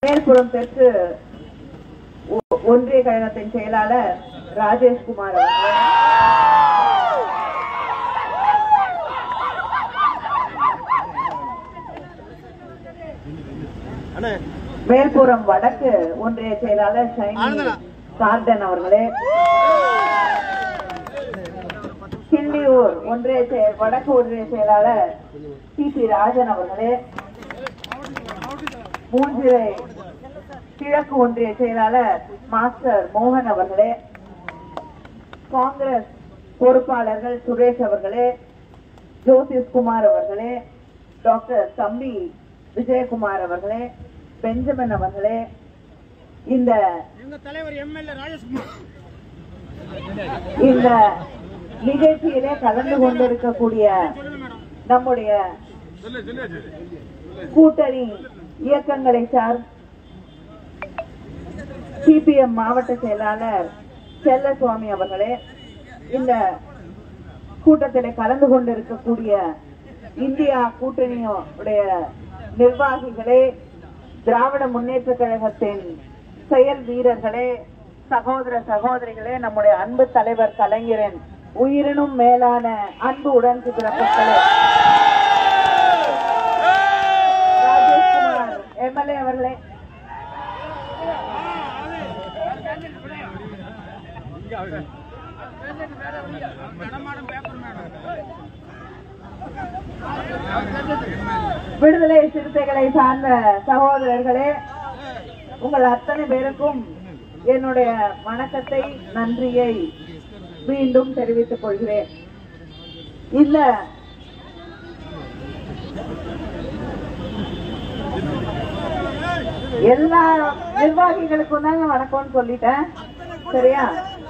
மேல்புறம் தெற்கு ஒன்றிய கழகத்தின் செயலாளர் ராஜேஷ்குமார் அவர்கள், மேல்புறம் வடக்கு ஒன்றிய செயலாளர் ஷைனி கார்டன் அவர்களே, கிள்ளியூர் வடக்கு ஒன்றிய செயலாளர் சி ராஜன் அவர்களே, மூஞ்சிரை கிழக்கு ஒன்றிய செயலாளர் மாஸ்டர் மோகன் அவர்களே, காங்கிரஸ் பொறுப்பாளர்கள் சுரேஷ் அவர்களே, ஜோசிஸ் குமார் அவர்களே, டாக்டர் தம்பி விஜயகுமார் அவர்களே, பெஞ்சமின் அவர்களே, இந்த நிகழ்ச்சியிலே கலந்து கொண்டிருக்கக்கூடிய நம்முடைய கூட்டணி இயக்கங்களை சார் சிபிஎம் மாவட்ட செயலாளர் செல்லசுவாமி அவர்களே, இந்த கூட்டத்திலே கலந்து கொண்டிருக்கக்கூடிய இந்தியா கூட்டணியுடைய நிர்வாகிகளே, திராவிட முன்னேற்ற கழகத்தின் செயல் வீரர்களே, சகோதர சகோதரிகளே, நம்முடைய அன்பு தலைவர் கலைஞரின் உயிரினும் மேலான அன்பு உடன் பிறப்புகளே, ராஜேஷ்குமார் எம்எல்ஏ அவர்களே, விடுதலை சிறுத்தைகளை சார்ந்த சகோதரர்களே, உங்கள் அத்தனை பேருக்கும் என்னுடைய வணக்கத்தை, நன்றியை மீண்டும் தெரிவித்துக் கொள்கிறேன். இந்த எல்லா நிர்வாகிகளுக்கும் தாங்க வணக்கம்னு சொல்லிட்டேன், சரியா?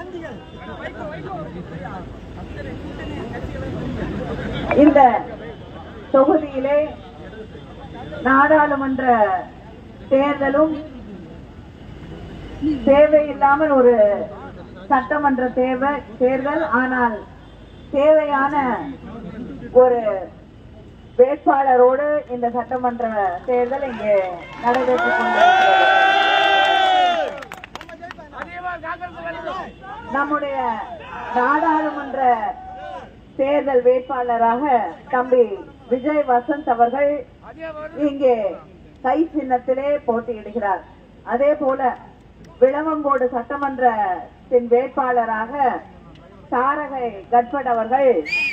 இந்த தொகுதியிலே நாடாளுமன்ற தேர்தலும் தேவையில்லாமல் ஒரு சட்டமன்ற தேர்தல், ஆனால் தேவையான ஒரு வேட்பாளரோடு இந்த சட்டமன்ற தேர்தல் இங்கே நடைபெற்றுக் கொண்டிருக்கிறது. நம்முடைய நாடாளுமன்ற தேர்தல் வேட்பாளராக தம்பி விஜய் வசந்த் அவர்கள் இங்கே கை சின்னத்திலே போட்டியிடுகிறார். அதே போல விளவங்கோடு சட்டமன்றத்தின் வேட்பாளராக தாரகை கட்பட் அவர்கள்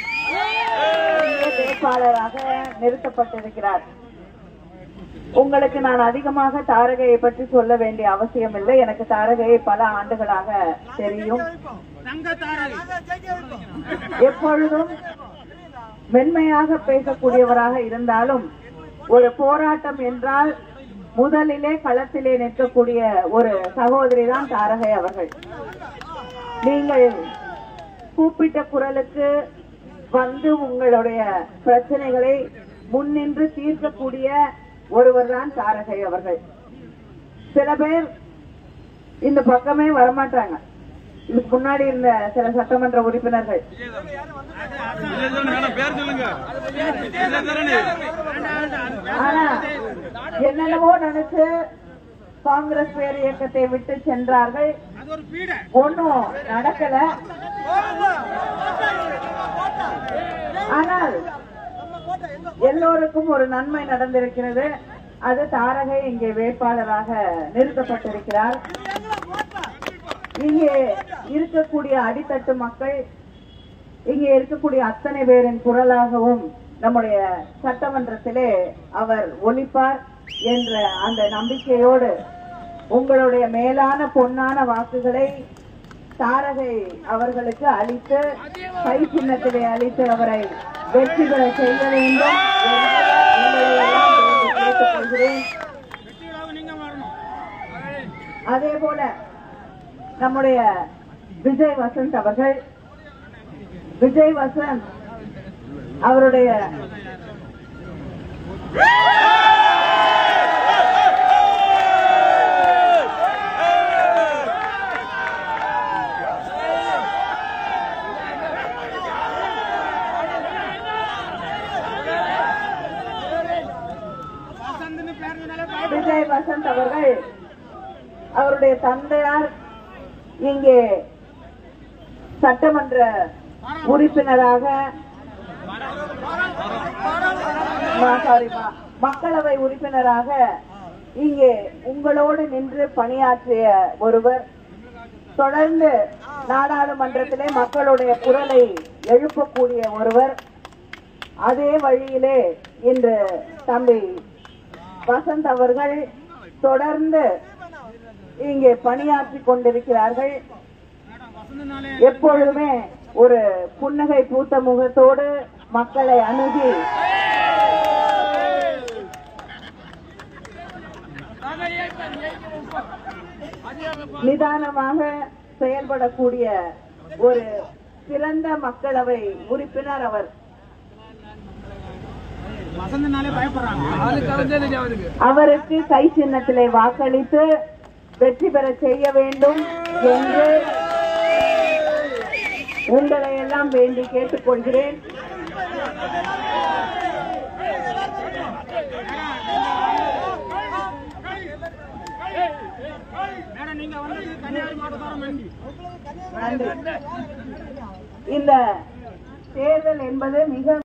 வேட்பாளராக நிறுத்தப்பட்டிருக்கிறார். உங்களுக்கு நான் அதிகமாக தாரகையை பற்றி சொல்ல வேண்டிய அவசியம் இல்லை. எனக்கு தாரகையை பல ஆண்டுகளாக தெரியும். எப்பொழுதும் மென்மையாக பேசக்கூடியவராக இருந்தாலும் ஒரு போராட்டம் என்றால் முதலிலே களத்திலே நிற்கக்கூடிய ஒரு சகோதரி தான் தாரகை அவர்கள். நீங்கள் கூப்பிட்ட குரலுக்கு வந்து உங்களுடைய பிரச்சனைகளை முன்னின்று தீர்க்கக்கூடிய ஒருவர் தான் தாரகை அவர்கள். சில பேர் இந்த பக்கமே வரமாட்டாங்க. இதுக்கு முன்னாடி இருந்த சில சட்டமன்ற உறுப்பினர்கள் ஆனா என்னென்னவோ நினைச்சு காங்கிரஸ் பேர் இயக்கத்தை விட்டு சென்றார்கள். ஒன்னும் நடக்கல. ஆனால் எல்லோருக்கும் ஒரு நன்மை நடந்திருக்கிறது. அது தாரகை இங்கே வேட்பாளராக நிறுத்தப்பட்டிருக்கிறார். இங்கே இருக்கக்கூடிய அடித்தட்டு மக்கள், இங்கே இருக்கக்கூடிய அத்தனை பேரின் குரலாகவும் நம்முடைய சட்டமன்றத்திலே அவர் ஒலிப்பார் என்ற அந்த நம்பிக்கையோடு உங்களுடைய மேலான பொன்னான வாக்குகளை தாரகை அவர்களுக்கு அளித்து கை சின்னத்திலே அளித்து அவரை வெற்றி பெற செய்ய வேண்டும் கேட்டுக்கொள்கிறேன். அதே போல நம்முடைய விஜய் வசந்த் அவர்கள், விஜய் வசந்த் அவருடைய விஜய் வசந்த் அவர்கள் அவர்கள் அவருடைய தந்தையார் இங்கே சட்டமன்ற உறுப்பினராக மக்களவை உறுப்பினராக இங்கே உங்களோடு நின்று பணியாற்றிய ஒருவர், தொடர்ந்து நாடாளுமன்றத்திலே மக்களுடைய குரலை எழுப்பக்கூடிய ஒருவர். அதே வழியிலே இன்று தம்பி வசந்த் அவர்கள் தொடர்ந்து இங்கே பணியாற்றி கொண்டிருக்கிறார்கள். எப்பொழுதுமே ஒரு புன்னகை பூத்த முகத்தோடு மக்களை அணுகி நிதானமாக செயல்படக்கூடிய ஒரு சிறந்த மக்களவை உறுப்பினர் அவர். அவருக்கு கை சின்னத்திலே வாக்களித்து வெற்றி பெற செய்ய வேண்டும் என்று உங்களை எல்லாம் வேண்டி கேட்டுக்கொள்கிறேன். இந்த தேர்தல் என்பது மிக